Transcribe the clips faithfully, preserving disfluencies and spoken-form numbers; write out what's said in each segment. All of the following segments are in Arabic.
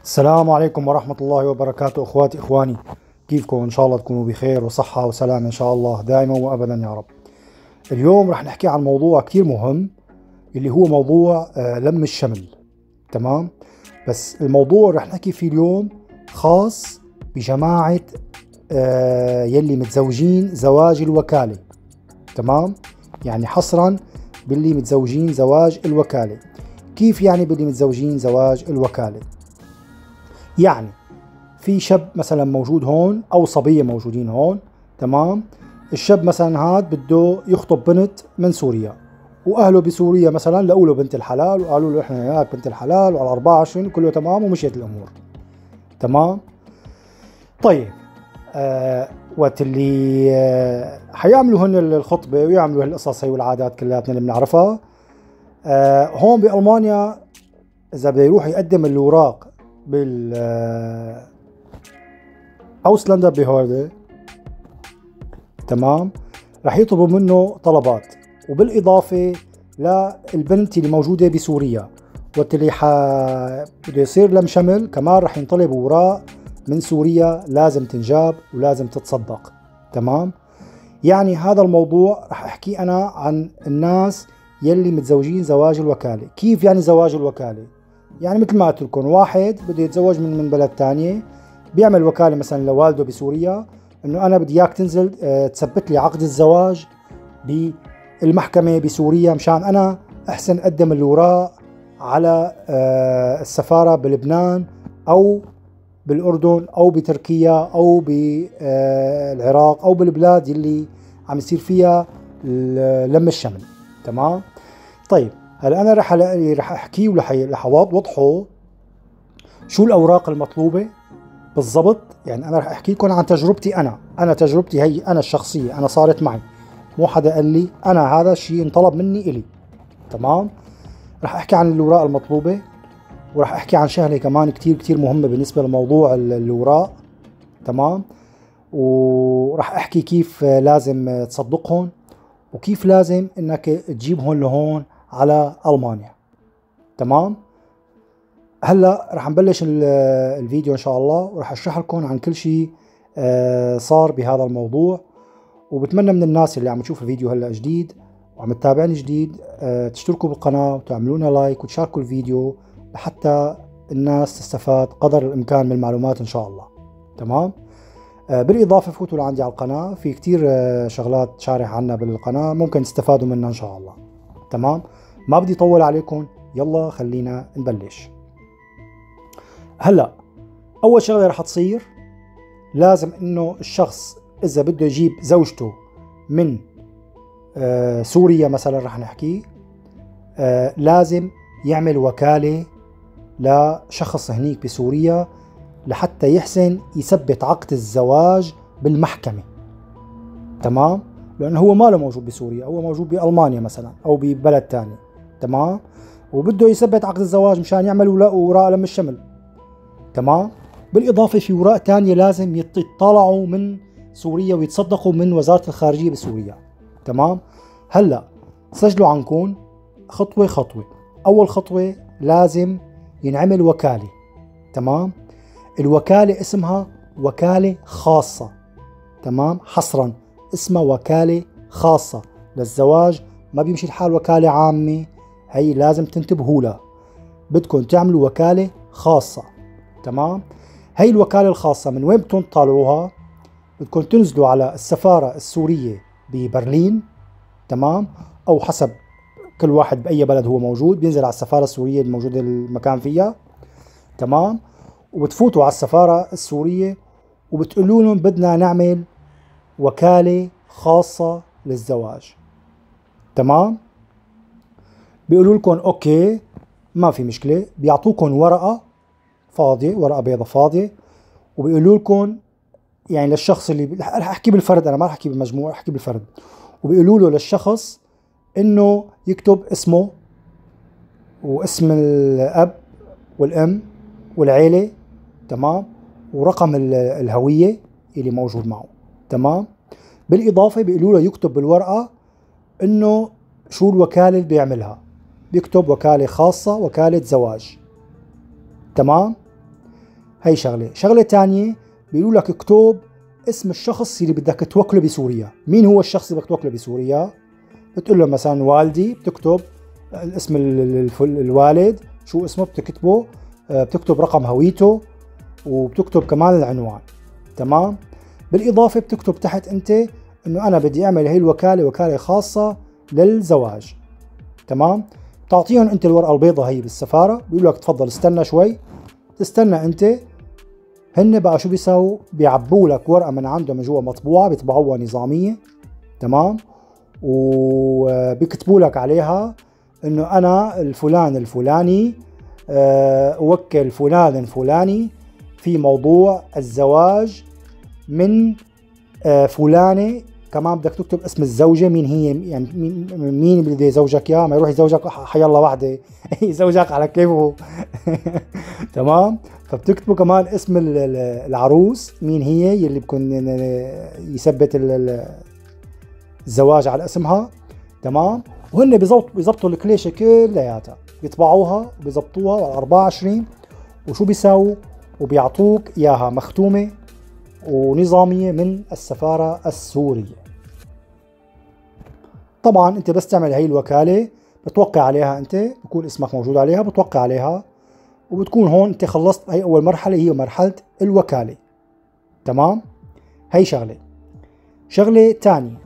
السلام عليكم ورحمة الله وبركاته. اخواتي اخواني، كيفكم؟ ان شاء الله تكونوا بخير وصحة وسلام ان شاء الله دائما وابدا يا رب. اليوم رح نحكي عن موضوع كتير مهم اللي هو موضوع آه، لم الشمل. تمام، بس الموضوع رح نحكي فيه اليوم خاص بجماعة آه، يلي متزوجين زواج الوكالة. تمام، يعني حصرا باللي متزوجين زواج الوكالة. كيف يعني باللي متزوجين زواج الوكالة؟ يعني في شاب مثلا موجود هون او صبية موجودين هون. تمام، الشاب مثلا هاد بده يخطب بنت من سوريا، واهله بسوريا مثلا لقوا له بنت الحلال وقالوا له احنا وياك بنت الحلال وعلى أربعة وعشرين كله تمام ومشيت الامور. تمام، طيب آه وقت اللي آه حيعملوا هن الخطبة ويعملوا هالقصص هي والعادات كلياتنا اللي بنعرفها. آه هون بألمانيا إذا بده يروح يقدم الأوراق بال آه أوسلندر بيهوردة، تمام، رح يطلبوا منه طلبات، وبالإضافة للبنت اللي موجودة بسوريا وقت اللي ح... بده يصير لم شمل كمان رح ينطلب أوراق من سوريا لازم تنجاب ولازم تتصدق. تمام، يعني هذا الموضوع رح أحكي أنا عن الناس يلي متزوجين زواج الوكالة. كيف يعني زواج الوكالة؟ يعني مثل ما قلت لكم، واحد بده يتزوج من من بلد تانية، بيعمل وكالة مثلا لوالده بسوريا انه انا بدي اياك تنزل اه تثبت لي عقد الزواج بالمحكمة بسوريا مشان انا احسن اقدم الاوراق على اه السفارة بلبنان او بالاردن او بتركيا او بالعراق او بالبلاد اللي عم يصير فيها لم الشمل. تمام، طيب هلا انا رح رح احكي ورح رح اوضحه شو الاوراق المطلوبه بالضبط. يعني انا رح احكي لكم عن تجربتي، انا انا تجربتي هي انا الشخصيه، انا صارت معي، مو حدا قال لي، انا هذا الشيء انطلب مني الي. تمام، رح احكي عن الاوراق المطلوبه، ورح احكي عن شغله كمان كتير كتير مهمه بالنسبه لموضوع الاوراق. تمام، ورح احكي كيف لازم تصدقهم وكيف لازم انك تجيبهم لهون على المانيا. تمام، هلا رح نبلش الفيديو ان شاء الله، ورح اشرح لكم عن كل شيء صار بهذا الموضوع. وبتمنى من الناس اللي عم تشوف الفيديو هلا جديد وعم تتابعني جديد تشتركوا بالقناة وتعملونا لايك وتشاركوا الفيديو لحتى الناس تستفاد قدر الامكان من المعلومات ان شاء الله. تمام، بالاضافة فوتوا لعندي على القناة، في كتير شغلات شارح عنها بالقناة ممكن تستفادوا منها ان شاء الله. تمام، ما بدي اطول عليكم، يلا خلينا نبلش. هلا اول شغله رح تصير لازم انه الشخص اذا بده يجيب زوجته من آه سوريا مثلا رح نحكي، آه لازم يعمل وكاله لشخص هنيك بسوريا لحتى يحسن يثبت عقد الزواج بالمحكمه. تمام، لانه هو ما له موجود بسوريا، هو موجود بالمانيا مثلا او ببلد ثاني. تمام، وبده يثبت عقد الزواج مشان يعملوا اوراق لم الشمل. تمام، بالإضافة في أوراق تانية لازم يطلعوا من سوريا ويتصدقوا من وزارة الخارجية بسوريا. تمام، هلأ سجلوا عنكم خطوة خطوة. أول خطوة لازم ينعمل وكالة. تمام، الوكالة اسمها وكالة خاصة. تمام، حصرا اسمها وكالة خاصة للزواج، ما بيمشي الحال وكالة عامة، هي لازم تنتبهوا لها، بدكم تعملوا وكالة خاصة. تمام، هي الوكالة الخاصة من وين بدكم تطالعوها؟ بدكم تنزلوا على السفارة السورية ببرلين. تمام، أو حسب كل واحد بأي بلد هو موجود بينزل على السفارة السورية الموجودة المكان فيها. تمام، وبتفوتوا على السفارة السورية وبتقولوا لهم بدنا نعمل وكالة خاصة للزواج. تمام، بيقولوا لكم أوكي ما في مشكلة، بيعطوكم ورقة فاضية، ورقة بيضة فاضية، وبيقولوا لكم يعني للشخص اللي رح احكي بالفرد، انا ما رح احكي بالمجموع، رح احكي بالفرد، وبيقولوا له للشخص انه يكتب اسمه واسم الاب والام والعيلة. تمام، ورقم الهوية اللي موجود معه. تمام، بالاضافة بيقولوا له يكتب بالورقة انه شو الوكالة اللي بيعملها، بيكتب وكالة خاصة، وكالة زواج. تمام، هي شغله. شغله ثانيه بيقولوا لك اكتب اسم الشخص اللي بدك توكله بسوريا. مين هو الشخص اللي بدك توكله بسوريا؟ بتقول له مثلا والدي، بتكتب اسم الوالد شو اسمه بتكتبه، بتكتب رقم هويته، وبتكتب كمان العنوان. تمام. بالاضافه بتكتب تحت انت انه انا بدي اعمل هي الوكاله وكاله خاصه للزواج. تمام. بتعطيهم انت الورقه البيضاء هي بالسفاره، بيقول لك تفضل استنى شوي، تستنى انت. هن بقى شو بيساووا؟ بيعبوا لك ورقه من عندهم من جوا مطبوعه، بيطبعوها نظاميه. تمام. وبيكتبوا لك عليها انه انا الفلان الفلاني اوكل فلان الفلاني في موضوع الزواج من فلانه. كمان بدك تكتب اسم الزوجه مين هي، يعني مين مين اللي بده يزوجك اياه، ما يروح يزوجك حي الله وحده يزوجك على كيفه. تمام. فبتكتبوا كمان اسم العروس مين هي اللي بكون يثبت الزواج على اسمها. تمام. وهن بيزبطوا الكليشه كلياتها، بيطبعوها وبيزبطوها على أربعة وعشرين، وشو بيساووا؟ وبيعطوك اياها مختومه ونظاميه من السفاره السوريه. طبعا انت بس تعمل هي الوكاله، بتوقع عليها، انت بكون اسمك موجود عليها، بتوقع عليها، وبتكون هون انت خلصت. هي اول مرحله، هي مرحله الوكاله. تمام. هي شغله. شغله ثانيه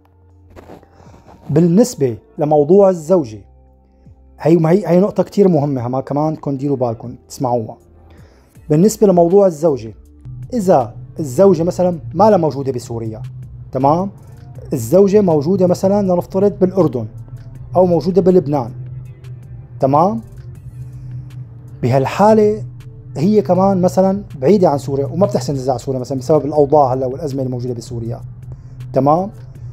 بالنسبه لموضوع الزوجه، هي هي هي نقطه كثير مهمه، ما كمان كون ديروا بالكم تسمعوها. بالنسبه لموضوع الزوجه، اذا الزوجه مثلا ما لها موجوده بسوريا، تمام، الزوجه موجوده مثلا لنفترض بالاردن او موجوده بلبنان، تمام، بهالحاله هي كمان مثلا بعيده عن سوريا وما بتحسن تنزل على سوريا مثلا بسبب الاوضاع هلا والازمه الموجوده بسوريا. تمام.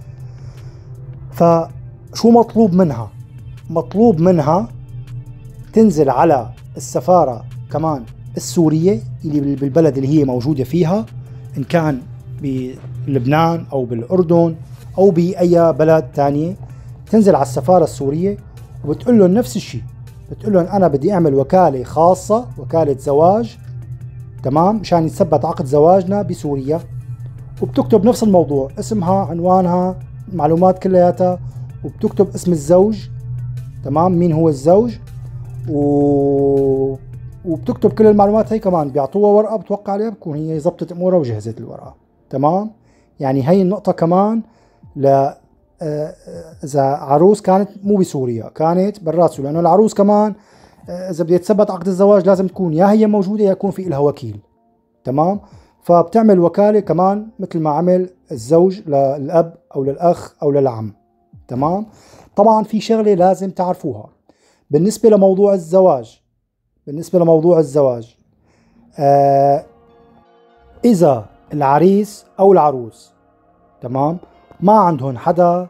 فشو مطلوب منها؟ مطلوب منها تنزل على السفاره كمان السوريه اللي بالبلد اللي هي موجوده فيها، ان كان بلبنان او بالاردن او باي بلد ثانيه، تنزل على السفاره السوريه وبتقول لهم نفس الشيء، بتقول لهم انا بدي اعمل وكاله خاصه، وكاله زواج، تمام، مشان يتثبت عقد زواجنا بسوريا. وبتكتب نفس الموضوع، اسمها، عنوانها، المعلومات كلياتها، وبتكتب اسم الزوج، تمام، مين هو الزوج، و... وبتكتب كل المعلومات. هي كمان بيعطوها ورقه بتوقع عليها، بكون هي ظبطت امورها وجهزت الورقه. تمام. يعني هي النقطه كمان ل اذا عروس كانت مو بسوريا، كانت برات سوريا، لانه العروس كمان اذا بده يتثبت عقد الزواج لازم تكون يا هي موجوده يا يكون في لها وكيل. تمام. فبتعمل وكاله كمان مثل ما عمل الزوج للاب او للاخ او للعم. تمام. طبعا في شغله لازم تعرفوها بالنسبه لموضوع الزواج، بالنسبه لموضوع الزواج آه اذا العريس او العروس، تمام، ما عندهم حدا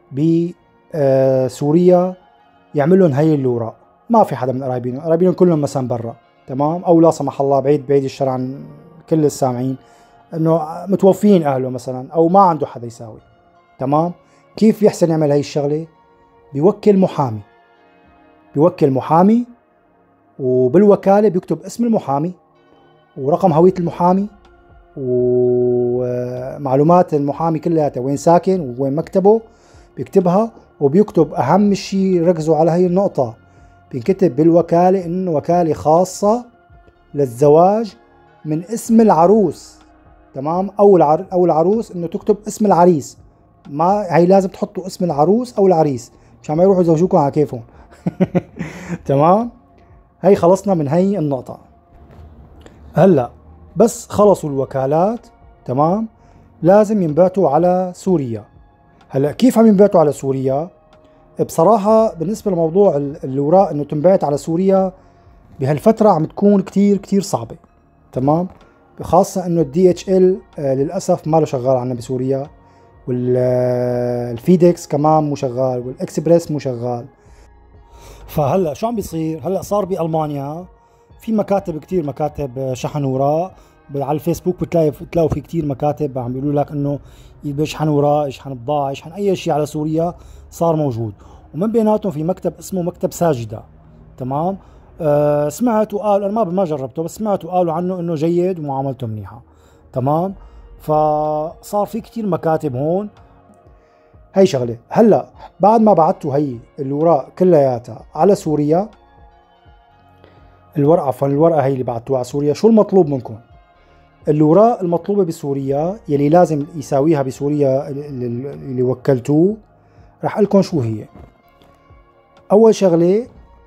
بسوريا يعمل لهم هي الاوراق، ما في حدا من قرايبينهم، قرايبينهم كلهم مثلا برا، تمام، او لا سمح الله بعيد بعيد الشر عن كل السامعين، انه متوفين اهله مثلا، او ما عنده حدا يساوي. تمام. كيف يحسن يعمل هي الشغله؟ بيوكل محامي، بيوكل محامي، وبالوكاله بيكتب اسم المحامي ورقم هويه المحامي ومعلومات المحامي كلها، وين ساكن وين مكتبه بيكتبها، وبيكتب اهم شيء، ركزوا على هي النقطه، بينكتب بالوكاله انه وكاله خاصه للزواج من اسم العروس. تمام. او العر... او العروس انه تكتب اسم العريس، ما هي لازم تحطوا اسم العروس او العريس مشان ما يروحوا يزوجوكم على كيفهم. تمام. هي خلصنا من هي النقطه. هلا بس خلصوا الوكالات، تمام، لازم ينبعتوا على سوريا. هلا كيف عم ينبعتوا على سوريا؟ بصراحه بالنسبه لموضوع الاوراق انه تنبعت على سوريا بهالفتره عم تكون كتير كتير صعبه. تمام. خاصه انه الدي اتش ال للاسف ما له شغال عنا بسوريا، والفيدكس كمان مو شغال، والاكسبريس مو شغال. فهلا شو عم بيصير؟ هلا صار بالمانيا في مكاتب كتير، مكاتب شحن اوراق على الفيسبوك، بتلاقي بتلاقوا في كتير مكاتب عم بيقولوا لك انه يشحن اوراق، يشحن بضاعه، يشحن اي شيء على سوريا، صار موجود. ومن بيناتهم في مكتب اسمه مكتب ساجدة. تمام. أه سمعت وقالوا، انا ما ما جربته بس سمعت وقالوا عنه انه جيد ومعاملته منيحة. تمام. فصار في كتير مكاتب هون. هي شغلة. هلا بعد ما بعتوا هي الوراق كلياتها على سوريا، الورقة عفوا الورقة هي اللي بعتوها على سوريا، شو المطلوب منكم؟ الوراق المطلوبة بسوريا يلي لازم يساويها بسوريا اللي وكلتوه، رح لكم شو هي. أول شغلة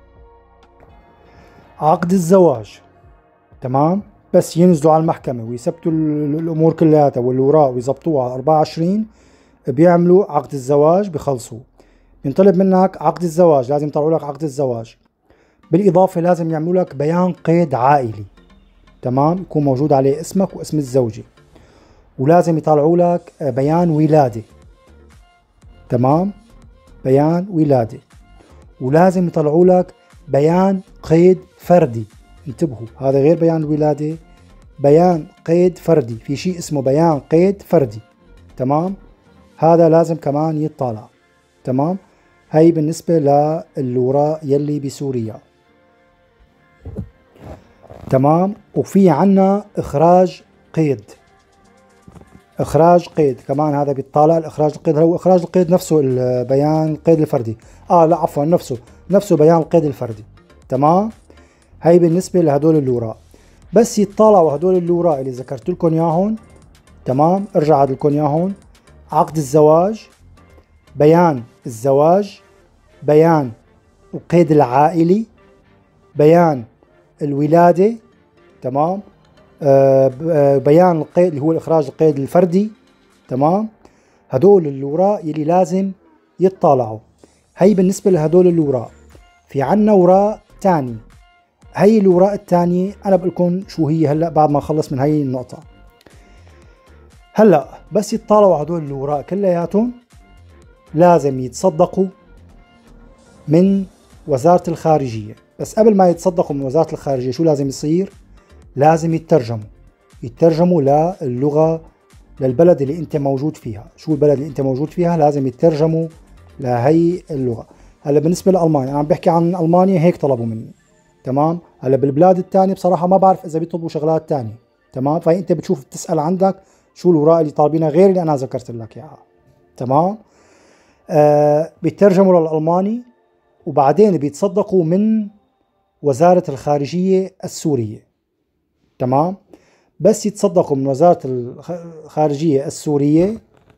عقد الزواج. تمام. بس ينزلوا على المحكمة ويثبتوا الأمور كلياتها والوراق ويظبطوها على أربعة وعشرين، بيعملوا عقد الزواج بخلصوا. بينطلب منك عقد الزواج، لازم يطلعوا لك عقد الزواج. بالإضافة لازم يعملوا لك بيان قيد عائلي. تمام. يكون موجود عليه اسمك واسم الزوجة. ولازم يطلعوا لك بيان ولادة. تمام. بيان ولادة. ولازم يطلعوا لك بيان قيد فردي. انتبهوا، هذا غير بيان الولادة، بيان قيد فردي، في شيء اسمه بيان قيد فردي. تمام. هذا لازم كمان يطلع. تمام. هي بالنسبة للوراق يلي بسوريا. تمام. وفي عنا إخراج قيد. إخراج قيد كمان هذا بيطالع. الإخراج القيد هو إخراج القيد نفسه، البيان القيد الفردي. آه لا عفوا نفسه نفسه بيان القيد الفردي. تمام. هي بالنسبة لهدول الوراق. بس يطلعوا هدول الوراق اللي ذكرت لكم ياهن. تمام. ارجع عاد لكم ياهن. عقد الزواج، بيان الزواج، بيان القيد العائلي، بيان الولادة. تمام. آه بيان القيد اللي هو الإخراج القيد الفردي. تمام. هدول الوراق يلي لازم يطلعوا. هي بالنسبة لهدول الوراق. في عنا وراق تاني. هي الوراق التانية أنا بقولكم شو هي هلأ بعد ما أخلص من هي النقطة. هلأ بس يطلعوا هدول الوراق كلياتهم لازم يتصدقوا من وزارة الخارجية. بس قبل ما يتصدقوا من وزارة الخارجية شو لازم يصير؟ لازم يترجموا يترجموا للغة، للبلد اللي انت موجود فيها. شو البلد اللي انت موجود فيها؟ لازم يترجموا لهي اللغة. هلا بالنسبة لألمانيا، أنا عم بحكي عن ألمانيا هيك طلبوا مني. تمام. هلا بالبلاد الثانية بصراحة ما بعرف إذا بيطلبوا شغلات ثانية. تمام. فهي أنت بتشوف بتسأل عندك شو الوراق اللي طالبينها غير اللي أنا ذكرت لك إياها. تمام. آه بيترجموا للألماني وبعدين بيتصدقوا من وزارة الخارجية السورية. تمام. بس يتصدقوا من وزارة الخارجية السورية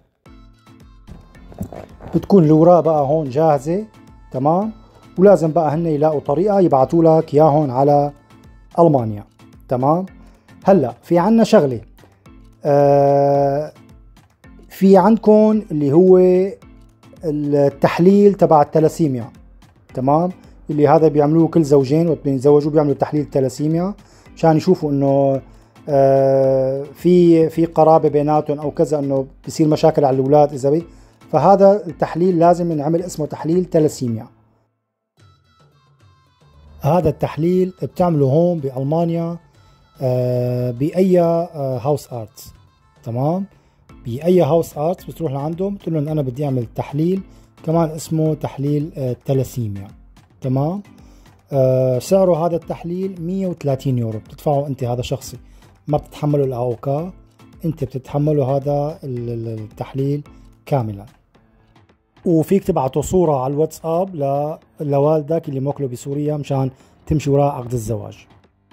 بتكون الوراق بقى هون جاهزة. تمام. ولازم بقى هن يلاقوا طريقة يبعثوا لك ياهون على ألمانيا. تمام. هلا في عنا شغلة. آه في عندكم اللي هو التحليل تبع التلاسيميا. تمام. اللي هذا بيعملوه كل زوجين وقت بيتزوجوا، بيعملوا تحليل التلاسيميا مشان يشوفوا انه آه في في قرابة بيناتهم او كذا، انه بصير مشاكل على الاولاد اذا بي. فهذا التحليل لازم ينعمل، اسمه تحليل تلاسيميا. هذا التحليل بتعمله هون بألمانيا آه بأي آه هاوس آرتس. تمام. بأي هاوس آرتس بتروح لعندهم بتقول لهم أنا بدي أعمل تحليل كمان اسمه تحليل آه تلاسيميا. تمام. آه سعره هذا التحليل مية وثلاثين يورو بتدفعه أنت، هذا شخصي، ما بتتحمله الأوكا، أنت بتتحمله هذا التحليل كاملا. وفيك تبعته صورة على الواتساب لوالدك اللي موكله بسوريا مشان تمشي وراء عقد الزواج.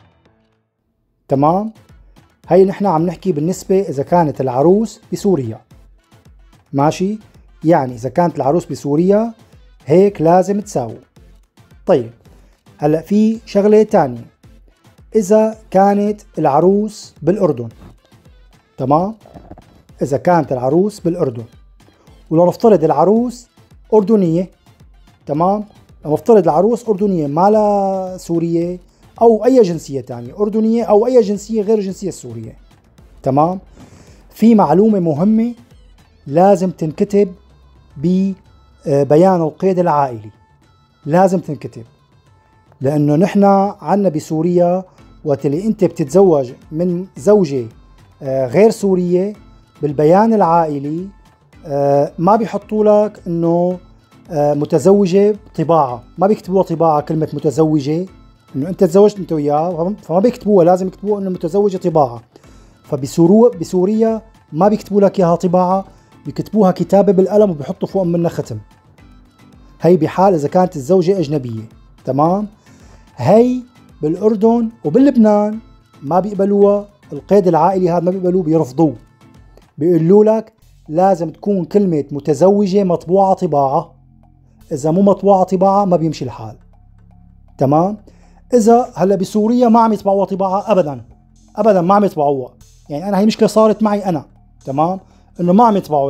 تمام. هي نحن عم نحكي بالنسبة إذا كانت العروس بسوريا. ماشي. يعني إذا كانت العروس بسوريا هيك لازم تساوي. طيب هلأ في شغلة تانية. إذا كانت العروس بالأردن. تمام. إذا كانت العروس بالأردن ولو نفترض العروس أردنية. تمام. لو نفترض العروس أردنية ما لا سورية أو أي جنسية تانية، أردنية أو أي جنسية غير الجنسية السورية. تمام. في معلومة مهمة لازم تنكتب ببيان القيد العائلي، لازم تنكتب، لأنه نحن عنا بسوريا وقت اللي أنت بتتزوج من زوجة غير سورية بالبيان العائلي ما بيحطوا لك انه متزوجة طباعة، ما بيكتبوا طباعة كلمة متزوجة، انه انت تزوجت انت وياه، فما بيكتبوها، لازم يكتبوها انه متزوجة طباعة. فبسوريا بسوريا ما بيكتبوا لك اياها طباعة، بيكتبوها كتابة بالقلم وبيحطوا فوق منها ختم. هي بحال اذا كانت الزوجة اجنبية. تمام. هي بالاردن وباللبنان ما بيقبلوها، القيد العائلي هذا ما بيقبلوه، بيرفضوه، بيقولوا لك لازم تكون كلمة متزوجة مطبوعة طباعة، إذا مو مطبوعة طباعة ما بيمشي الحال. تمام. إذا هلا بسوريا ما عم يطبعوها طباعة أبدا أبدا، ما عم يطبعوها. يعني أنا هي مشكلة صارت معي أنا. تمام. إنه ما عم يطبعوا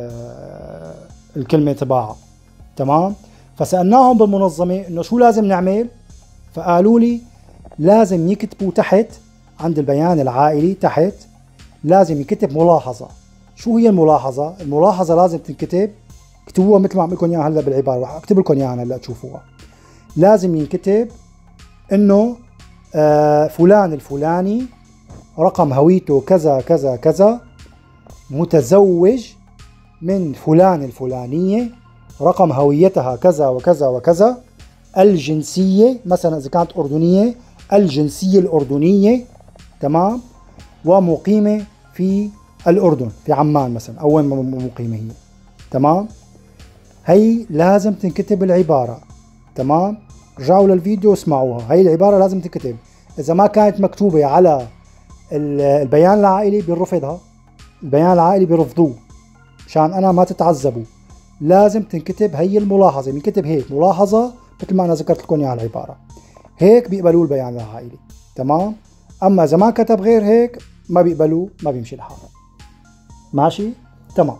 الكلمة طباعة. تمام. فسألناهم بالمنظمة إنه شو لازم نعمل، فقالوا لي لازم يكتبوا تحت عند البيان العائلي، تحت لازم يكتب ملاحظة. شو هي الملاحظة؟ الملاحظة لازم تنكتب، اكتبوها مثل ما عم لكم اياها هلا بالعبارة، رح اكتب لكم اياها هلا تشوفوها. لازم ينكتب انه آه فلان الفلاني رقم هويته كذا كذا كذا، متزوج من فلان الفلانية، رقم هويتها كذا وكذا وكذا، الجنسية مثلا إذا كانت أردنية الجنسية الأردنية. تمام. ومقيمة في الأردن في عمان مثلا، أو وين مقيمة هي. تمام. هي لازم تنكتب العبارة. تمام. رجعوا للفيديو واسمعوها، هي العبارة لازم تنكتب. إذا ما كانت مكتوبة على البيان العائلي بيرفضها، البيان العائلي بيرفضوه، مشان أنا ما تتعذبوا. لازم تنكتب هي الملاحظة، بنكتب هيك ملاحظة مثل ما أنا ذكرت لكم إياها العبارة، هيك بيقبلوا البيان العائلي. تمام. أما إذا ما كتب غير هيك ما بيقبلوا، ما بيمشي الحال. ماشي. تمام.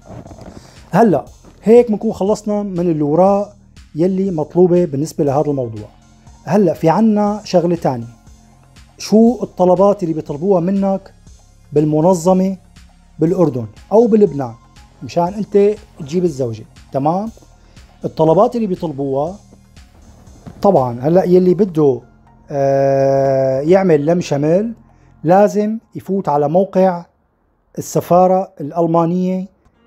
هلا هيك بنكون خلصنا من الأوراق يلي مطلوبة بالنسبة لهذا الموضوع. هلا في عنا شغلة تانية، شو الطلبات اللي بيطلبوها منك بالمنظمة بالأردن أو بلبنان مشان أنت تجيب الزوجة. تمام. الطلبات اللي بيطلبوها طبعا هلا يلي بده آه يعمل لم شمل لازم يفوت على موقع السفارة الألمانية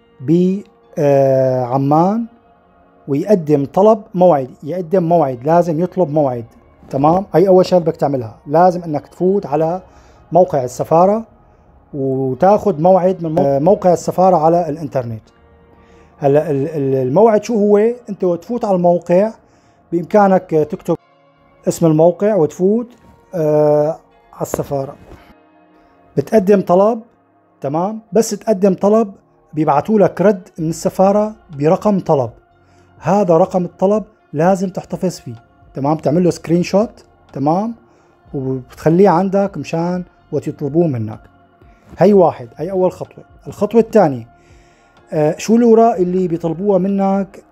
بعمان ويقدم طلب موعد، يقدم موعد، لازم يطلب موعد. تمام. هي أول شغلة بدك تعملها، لازم أنك تفوت على موقع السفارة وتاخذ موعد من موقع السفارة على الإنترنت. هلا الموعد شو هو؟ أنت وتفوت على الموقع بإمكانك تكتب اسم الموقع وتفوت آه على السفارة، بتقدم طلب. تمام. بس تقدم طلب بيبعتوا لك رد من السفارة برقم طلب، هذا رقم الطلب لازم تحتفظ فيه. تمام. تعمل له سكرين شوت. تمام. وبتخليه عندك مشان وقت يطلبوه منك. هي واحد، هي أول خطوة. الخطوة الثانية آه شو الأوراق اللي بيطلبوها منك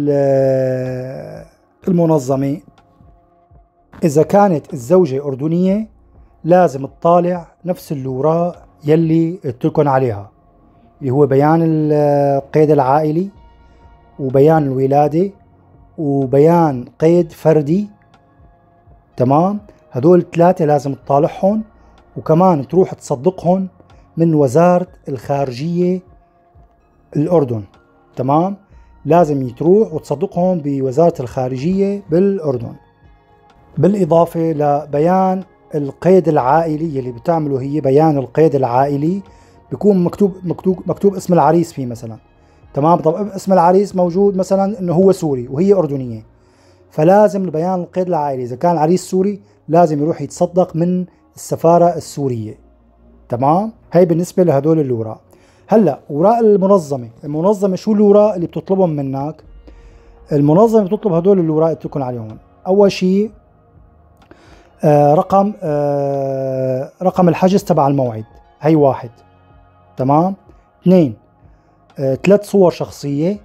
المنظمة؟ إذا كانت الزوجة أردنية لازم تطالع نفس الأوراق يلي قلت لكم عليها، اللي هو بيان القيد العائلي وبيان الولادة وبيان قيد فردي. تمام. هدول الثلاثة لازم تطالعهم، وكمان تروح تصدقهم من وزارة الخارجية الأردن. تمام. لازم تروح وتصدقهم بوزارة الخارجية بالأردن. بالإضافة لبيان القيد العائلي اللي بتعمله، هي بيان القيد العائلي بيكون مكتوب مكتوب مكتوب اسم العريس فيه مثلا. تمام. طب اسم العريس موجود مثلا انه هو سوري وهي أردنية، فلازم البيان القيد العائلي اذا كان عريس سوري لازم يروح يتصدق من السفارة السورية. تمام. هي بالنسبة لهدول الأوراق. هلا اوراق المنظمة، المنظمة شو الأوراق اللي بتطلبهم منك؟ المنظمة بتطلب هدول الأوراق اللي لكم عليهم. اول شيء آه رقم آه رقم الحجز تبع الموعد، هي واحد. تمام. اثنين آه ثلاث صور شخصية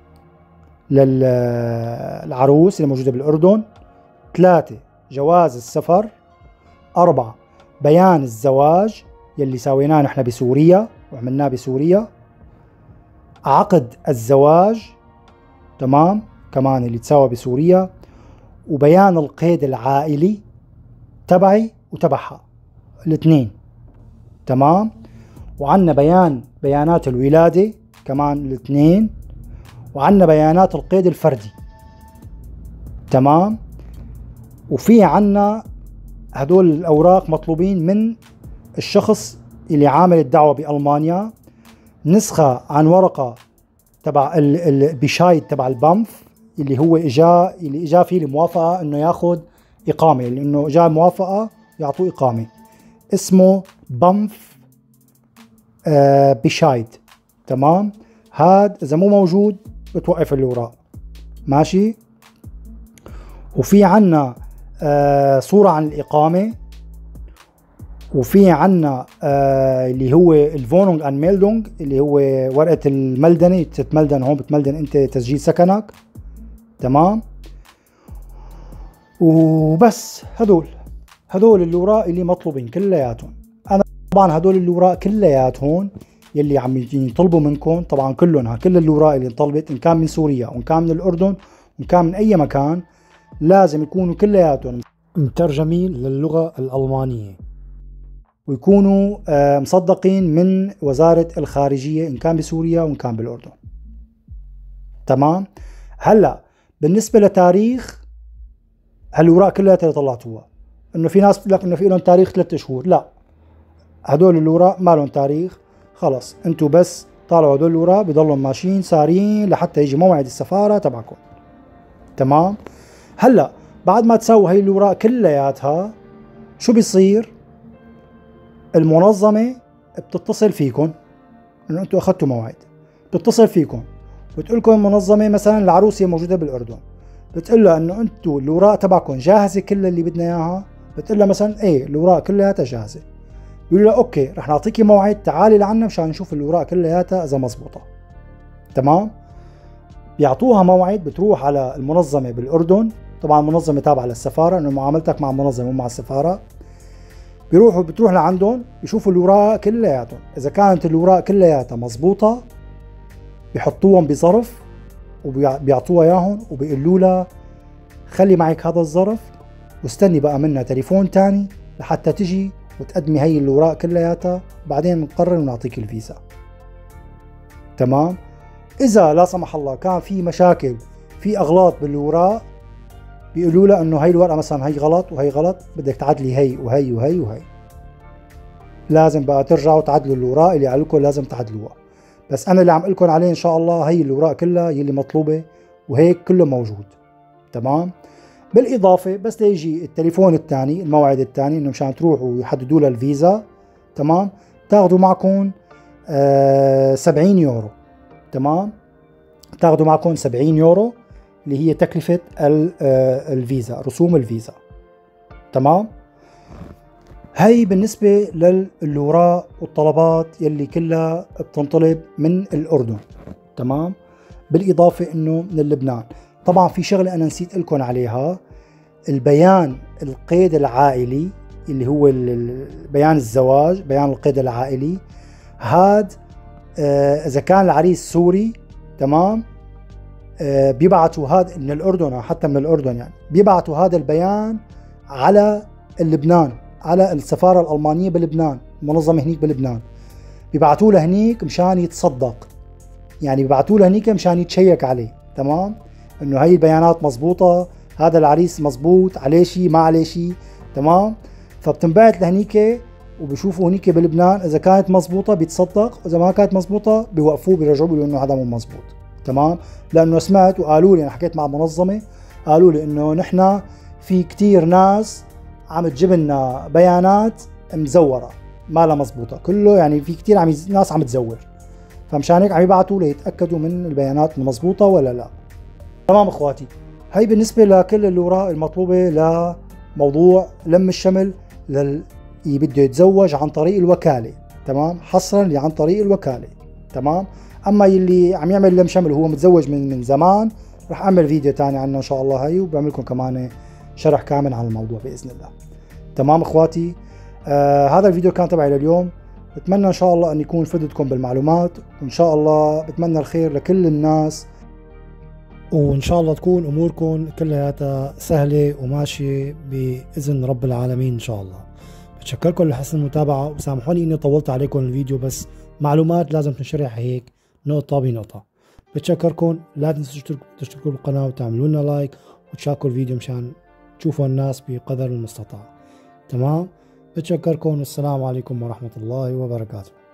للعروس اللي موجودة بالأردن. ثلاثة جواز السفر. أربعة بيان الزواج يلي سويناه نحن بسوريا وعملناه بسوريا. عقد الزواج. تمام. كمان اللي تساوى بسوريا. وبيان القيد العائلي تبعي وتبعها الاثنين. تمام. وعنا بيان بيانات الولادة كمان الاثنين. وعنا بيانات القيد الفردي. تمام. وفي عنا هدول الأوراق مطلوبين من الشخص اللي عامل الدعوة بألمانيا، نسخة عن ورقة تبع البيشايد تبع البنف اللي هو إجا اللي إجا فيه الموافقة إنه ياخد إقامة، لأنه إجا موافقة يعطوه إقامة، اسمه بنف آه بيشايد. تمام، هاد إذا مو موجود بتوقف الأوراق. ماشي. وفي عنا آه صورة عن الإقامة، وفي عنا آه اللي هو الفونونغ ان ميلدونغ اللي هو ورقة الملدنة، تتملدن هون، بتملدن انت تسجيل سكنك. تمام. وبس هدول هدول الأوراق اللي مطلوبين كلياتهم. انا طبعا هدول الأوراق كلياتهم يلي عم يطلبوا منكم، طبعا كلهم كل الأوراق اللي انطلبت ان كان من سوريا وان كان من الأردن وان كان من اي مكان لازم يكونوا كلياتهم مترجمين للغة الألمانية، ويكونوا مصدقين من وزارة الخارجية إن كان بسوريا وإن كان بالأردن. تمام. هلا بالنسبة لتاريخ هالأوراق كلها اللي طلعتوها، إنه في ناس بتقول لك إنه في لهم تاريخ ثلاثة شهور، لا، هدول الأوراق ما لهم تاريخ، خلص أنتوا بس طالعوا هدول الأوراق بضلوا ماشيين سارين لحتى يجي موعد السفارة تبعكم. تمام. هلا بعد ما تسوي هاي الأوراق كلياتها شو بيصير؟ المنظمة بتتصل فيكم انه انتوا اخذتوا موعد، بتتصل فيكم بتقول لكم المنظمة مثلا العروسة موجودة بالاردن، بتقول لها انه انتوا الاوراق تبعكم جاهزة كل اللي بدنا اياها، بتقول لها مثلا ايه الاوراق كلياتها جاهزة، بيقولوا لها اوكي رح نعطيكي موعد تعالي لعنا مشان نشوف الاوراق كلياتها اذا مزبوطة. تمام. بيعطوها موعد، بتروح على المنظمة بالاردن، طبعا المنظمة تابعة للسفارة انه معاملتك مع المنظمة مو مع السفارة، بيروحوا بتروح لعندهم بيشوفوا الأوراق كلياتهم، إذا كانت الأوراق كلياتها مزبوطة بيحطوهم بظرف وبيعطوها إياهم وبيقولوا لها خلي معك هذا الظرف واستني بقى منا تليفون تاني لحتى تجي وتقدمي هي الأوراق كلياتها، بعدين بنقرر ونعطيك الفيزا. تمام. إذا لا سمح الله كان في مشاكل، في أغلاط بالأوراق، بيقولوا لها انه هي الورقه مثلا هي غلط وهي غلط، بدك تعدلي هي وهي وهي وهي، لازم بقى ترجعوا تعدلوا الاوراق اللي عليكم لازم تعدلوها. بس انا اللي عم لكم عليه ان شاء الله هي الاوراق كلها يلي مطلوبه وهيك كله موجود. تمام. بالاضافه بس ليجي التليفون الثاني، الموعد الثاني انه مشان تروحوا ويحددوا لها الفيزا، تمام، تاخذوا معكم آه سبعين يورو. تمام. تاخذوا معكم سبعين يورو اللي هي تكلفة الفيزا، رسوم الفيزا. تمام. هي بالنسبة للأوراق والطلبات يلي كلها بتنطلب من الأردن. تمام. بالإضافة إنه من لبنان طبعا في شغلة أنا نسيت لكم عليها، البيان القيد العائلي اللي هو بيان الزواج، بيان القيد العائلي، هاد إذا كان العريس سوري، تمام، بيبعتوا هذا من الأردن، حتى من الأردن يعني بيبعتوا هذا البيان على لبنان، على السفارة الألمانية بلبنان، منظمة هنيك بلبنان، بيبعتوا له هنيك مشان يتصدق، يعني بيبعتوا له هنيك مشان يتشيك عليه. تمام. إنه هاي البيانات مزبوطة، هذا العريس مزبوط، عليه شيء ما عليه شيء. تمام. فبتنبعت لهنيك وبشوفوا هنيك بلبنان إذا كانت مزبوطة بيتصدق، إذا ما كانت مزبوطة بيوقفوه بيرجعوا بيقولوا إنه هذا مو مزبوط. تمام. لانه سمعت وقالوا لي، انا حكيت مع منظمه قالوا لي انه نحن في كتير ناس عم تجيب لنا بيانات مزوره ما لها مزبوطه، كله يعني في كتير عم يز... ناس عم تزور، فمشان هيك عم يبعثوا ليتاكدوا من البيانات مزبوطه ولا لا. تمام اخواتي، هي بالنسبه لكل الاوراق المطلوبه لموضوع لم الشمل للي بده يتزوج عن طريق الوكاله. تمام. حصرا اللي عن طريق الوكاله. تمام. اما يلي عم يعمل لم شمل وهو متزوج من من زمان رح اعمل فيديو ثاني عنه ان شاء الله هي، وبعمل لكم كمان شرح كامل عن الموضوع باذن الله. تمام اخواتي. آه هذا الفيديو كان تبعي لليوم، بتمنى ان شاء الله ان يكون فدتكم بالمعلومات، وان شاء الله بتمنى الخير لكل الناس، وان شاء الله تكون اموركم كلها سهله وماشيه باذن رب العالمين ان شاء الله. بتشكركم لحسن المتابعه، وسامحوني اني طولت عليكم الفيديو، بس معلومات لازم تنشرح هيك نقطه بنقطه. بتشكركم، لا تنسوا تشتركوا بالقناه وتعملوا لنا لايك وتشاركوا الفيديو مشان تشوفوا الناس بقدر المستطاع. تمام، بتشكركم والسلام عليكم ورحمة الله وبركاته.